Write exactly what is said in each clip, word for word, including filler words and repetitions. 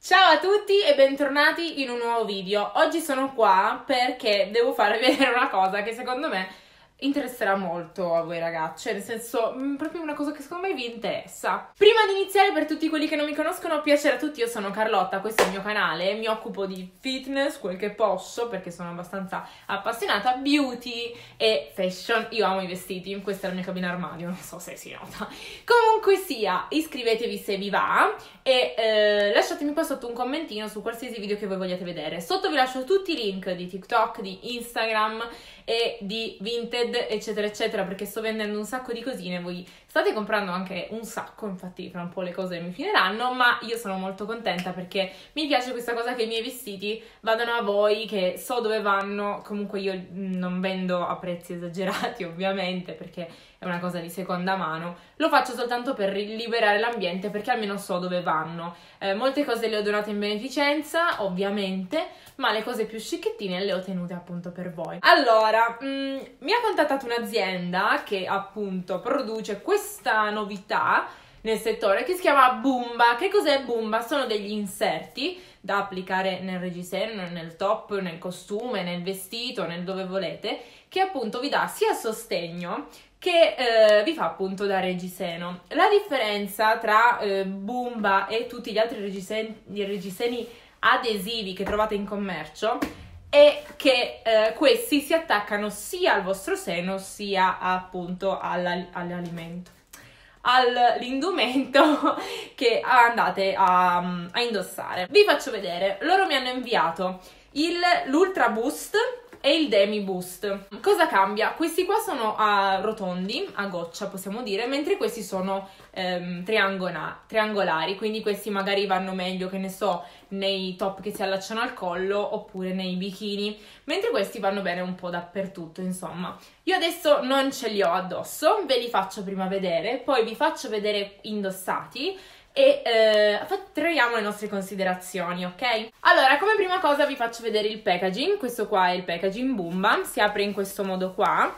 Ciao a tutti e bentornati in un nuovo video. Oggi sono qua perché devo farvi vedere una cosa che secondo me interesserà molto a voi ragazze, nel senso, mh, proprio una cosa che secondo me vi interessa. Prima di iniziare, per tutti quelli che non mi conoscono, piacere a tutti, io sono Carlotta, questo è il mio canale, mi occupo di fitness, quel che posso, perché sono abbastanza appassionata, beauty e fashion. Io amo i vestiti, questa è la mia cabina armadio, non so se si nota. Comunque sia, iscrivetevi se vi va e eh, lasciatemi qua sotto un commentino su qualsiasi video che voi vogliate vedere. Sotto vi lascio tutti i link di TikTok, di Instagram e di Vinted, eccetera eccetera, perché sto vendendo un sacco di cosine, voi state comprando anche un sacco, infatti fra un po' le cose mi finiranno, ma io sono molto contenta perché mi piace questa cosa che i miei vestiti vadano a voi, che so dove vanno. Comunque io non vendo a prezzi esagerati ovviamente, perché è una cosa di seconda mano, lo faccio soltanto per liberare l'ambiente, perché almeno so dove vanno. Eh, molte cose le ho donate in beneficenza, ovviamente, ma le cose più scicchettine le ho tenute appunto per voi. Allora, mh, mi ha contattato un'azienda che appunto produce questa novità nel settore che si chiama Bumba. Che cos'è Bumba? Sono degli inserti da applicare nel reggiseno, nel top, nel costume, nel vestito, nel dove volete, che appunto vi dà sia sostegno che eh, vi fa appunto da reggiseno. La differenza tra eh, Bumba e tutti gli altri reggiseni, gli reggiseni adesivi che trovate in commercio è che eh, questi si attaccano sia al vostro seno sia appunto all'alimento, all'indumento che andate a, a indossare. Vi faccio vedere, loro mi hanno inviato l'Ultra Boost e il Demi Boost. Cosa cambia? Questi qua sono a rotondi, a goccia possiamo dire, mentre questi sono ehm, triangola triangolari, quindi questi magari vanno meglio, che ne so, nei top che si allacciano al collo oppure nei bikini, mentre questi vanno bene un po' dappertutto, insomma. Io adesso non ce li ho addosso, ve li faccio prima vedere, poi vi faccio vedere indossati e eh, traiamo le nostre considerazioni, ok? Allora, come prima cosa vi faccio vedere il packaging. Questo qua è il packaging Bumba, si apre in questo modo qua,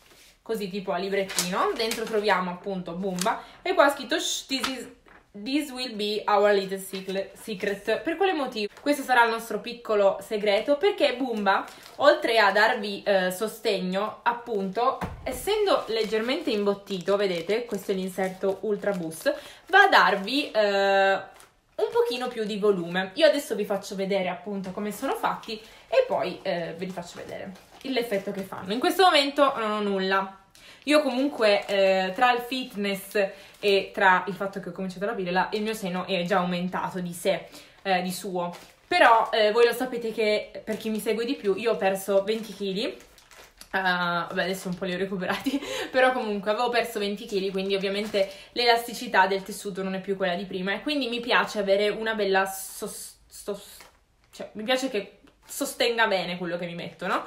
così tipo a librettino. Dentro troviamo appunto Bumba e qua è scritto this, is, this will be our little secret. Per quale motivo? Questo sarà il nostro piccolo segreto, perché Bumba, oltre a darvi eh, sostegno, appunto, essendo leggermente imbottito, vedete, questo è l'inserto Ultra Boost, va a darvi eh, un pochino più di volume. Io adesso vi faccio vedere appunto come sono fatti e poi eh, ve li faccio vedere l'effetto che fanno. In questo momento non ho nulla. Io comunque eh, tra il fitness e tra il fatto che ho cominciato la pillola, il mio seno è già aumentato di sé, eh, di suo. Però eh, voi lo sapete che, per chi mi segue di più, io ho perso venti chili. Uh, vabbè, adesso un po' li ho recuperati, però comunque avevo perso venti chili, quindi ovviamente l'elasticità del tessuto non è più quella di prima e quindi mi piace avere una bella sos sos cioè mi piace che sostenga bene quello che mi metto, no?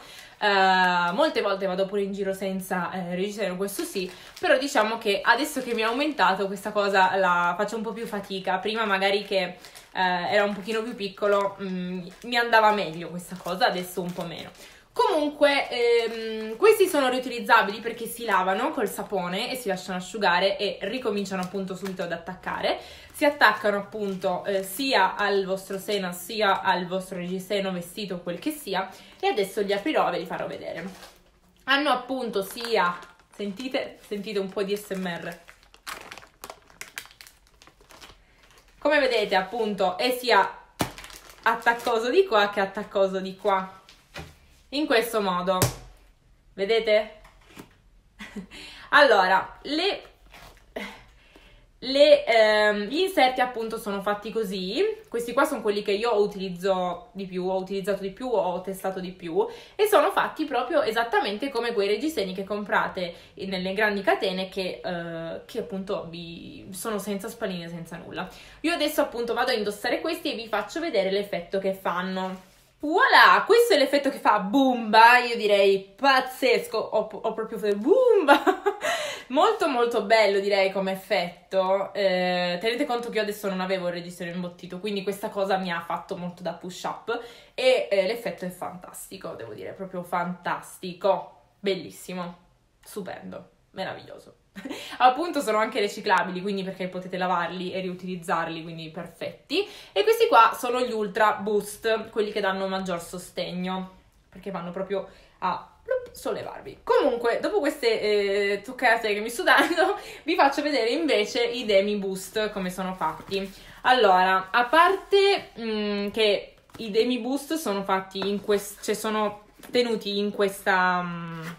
Uh, molte volte vado pure in giro senza eh, reggiseno, questo sì, però diciamo che adesso che mi ha aumentato questa cosa la faccio un po' più fatica. Prima magari che eh, era un pochino più piccolo mh, mi andava meglio questa cosa, adesso un po' meno. Comunque ehm, questi sono riutilizzabili perché si lavano col sapone e si lasciano asciugare e ricominciano appunto subito ad attaccare. Si attaccano appunto eh, sia al vostro seno sia al vostro reggiseno, vestito, quel che sia, e adesso li aprirò e ve li farò vedere. Hanno appunto sia, sentite, sentite un po' di A S M R, come vedete appunto è sia attaccoso di qua che attaccoso di qua. In questo modo, vedete? Allora, le, le, ehm, gli inserti appunto sono fatti così. Questi qua sono quelli che io utilizzo di più, ho utilizzato di più, ho testato di più, e sono fatti proprio esattamente come quei reggiseni che comprate nelle grandi catene che, eh, che appunto vi sono senza spalline, senza nulla. Io adesso appunto vado a indossare questi e vi faccio vedere l'effetto che fanno. Voilà, questo è l'effetto che fa Bumba, io direi pazzesco, ho, ho proprio fatto Bumba, molto molto bello direi come effetto. Eh, tenete conto che io adesso non avevo il reggiseno imbottito, quindi questa cosa mi ha fatto molto da push up e eh, l'effetto è fantastico, devo dire, proprio fantastico, bellissimo, stupendo, meraviglioso. appunto sono anche riciclabili, quindi perché potete lavarli e riutilizzarli, quindi perfetti. E questi qua sono gli Ultra Boost, quelli che danno maggior sostegno, perché vanno proprio a sollevarvi. Comunque, dopo queste eh, toccate che mi sto dando, vi faccio vedere invece i Demi Boost, come sono fatti. Allora, a parte mh, che i Demi Boost sono fatti in questo, cioè sono tenuti in questa... Mh,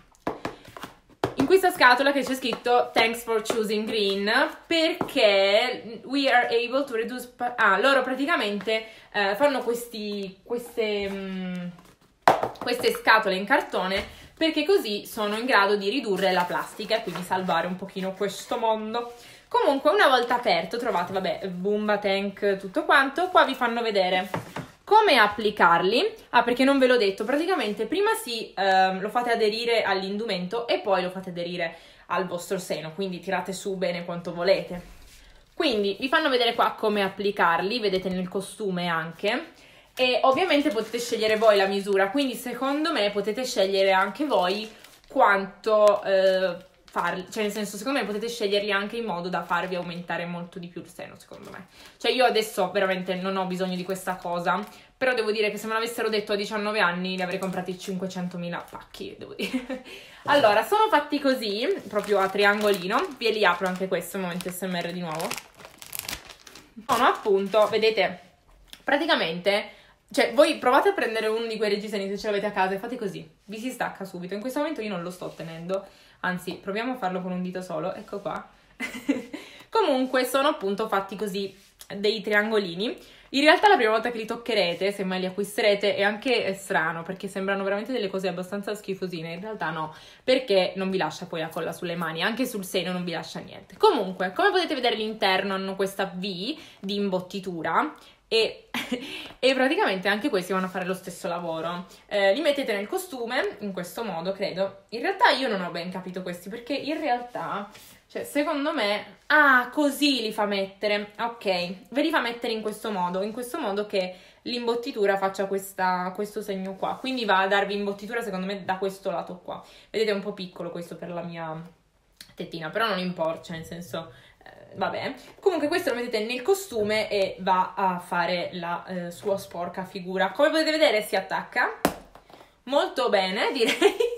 in questa scatola che c'è scritto Thanks for choosing green, perché we are able to reduce... Ah, loro praticamente eh, fanno questi, queste, mh, queste scatole in cartone, perché così sono in grado di ridurre la plastica e quindi salvare un pochino questo mondo. Comunque, una volta aperto trovate, vabbè, Boomba, Tank, tutto quanto. Qua vi fanno vedere come applicarli. Ah, perché non ve l'ho detto, praticamente prima si ehm, lo fate aderire all'indumento e poi lo fate aderire al vostro seno, quindi tirate su bene quanto volete. Quindi vi fanno vedere qua come applicarli, vedete nel costume anche, e ovviamente potete scegliere voi la misura, quindi secondo me potete scegliere anche voi quanto eh, farli, cioè nel senso, secondo me potete sceglierli anche in modo da farvi aumentare molto di più il seno, secondo me. Cioè io adesso veramente non ho bisogno di questa cosa, però devo dire che se me l'avessero detto a diciannove anni ne avrei comprati cinquecentomila pacchi, devo dire. Allora, sono fatti così, proprio a triangolino, ve li apro anche questo, un momento S M R di nuovo. Sono appunto, vedete, praticamente... Cioè, voi provate a prendere uno di quei reggiseni se ce l'avete a casa e fate così, vi si stacca subito. In questo momento io non lo sto ottenendo, anzi, proviamo a farlo con un dito solo, ecco qua. Comunque sono appunto fatti così, dei triangolini. In realtà la prima volta che li toccherete, se mai li acquisterete, è anche strano, perché sembrano veramente delle cose abbastanza schifosine. In realtà no, perché non vi lascia poi la colla sulle mani, anche sul seno non vi lascia niente. Comunque, come potete vedere all'interno hanno questa V di imbottitura, E, e praticamente anche questi vanno a fare lo stesso lavoro. Eh, li mettete nel costume, in questo modo, credo. In realtà io non ho ben capito questi, perché in realtà, cioè, secondo me... Ah, così li fa mettere. Ok, ve li fa mettere in questo modo, in questo modo che l'imbottitura faccia questa, questo segno qua. Quindi va a darvi imbottitura, secondo me, da questo lato qua. Vedete, è un po' piccolo questo per la mia tettina, però non importa, cioè, nel senso... Vabbè, comunque questo lo mettete nel costume e va a fare la eh, sua sporca figura. Come potete vedere si attacca molto bene, direi,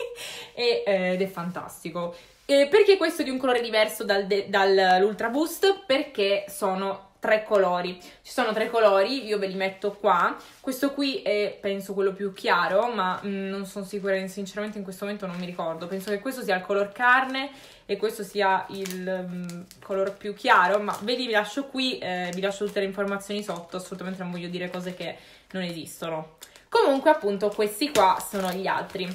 e, eh, ed è fantastico. E perché questo è di un colore diverso dal, dall'Ultra Boost? Perché sono tre colori. Ci sono tre colori, io ve li metto qua. Questo qui è, penso, quello più chiaro, ma mh, non sono sicura, sinceramente in questo momento non mi ricordo. Penso che questo sia il color carne e questo sia il um, color più chiaro, ma vedi, vi lascio qui, eh, vi lascio tutte le informazioni sotto, assolutamente non voglio dire cose che non esistono. Comunque, appunto, questi qua sono gli altri.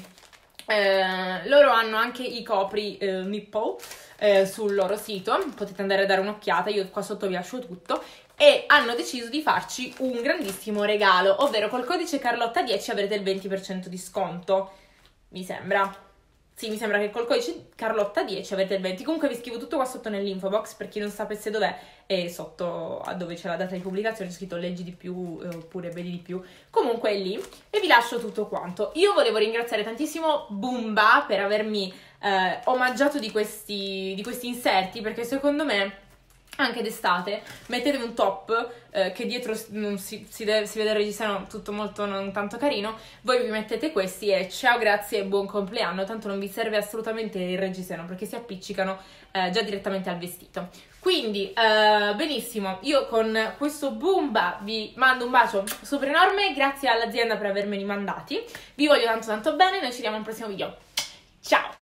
Eh, loro hanno anche i copri eh, nipple eh, sul loro sito, potete andare a dare un'occhiata, io qua sotto vi lascio tutto, e hanno deciso di farci un grandissimo regalo, ovvero col codice Carlotta dieci avrete il venti per cento di sconto, mi sembra. Sì, mi sembra che col codice Carlotta dieci avete il venti. Comunque vi scrivo tutto qua sotto nell'info box per chi non sapesse dov'è, e sotto a dove c'è la data di pubblicazione c'è scritto leggi di più eh, oppure vedi di più. Comunque è lì e vi lascio tutto quanto. Io volevo ringraziare tantissimo Boomba per avermi eh, omaggiato di questi, di questi inserti, perché secondo me anche d'estate mettetevi un top eh, che dietro non si, si, deve, si vede il reggiseno tutto molto non tanto carino, voi vi mettete questi e ciao, grazie e buon compleanno, tanto non vi serve assolutamente il reggiseno perché si appiccicano eh, già direttamente al vestito. Quindi eh, benissimo, io con questo Boomba vi mando un bacio super enorme, grazie all'azienda per avermeli mandati, vi voglio tanto tanto bene, noi ci vediamo al prossimo video, ciao!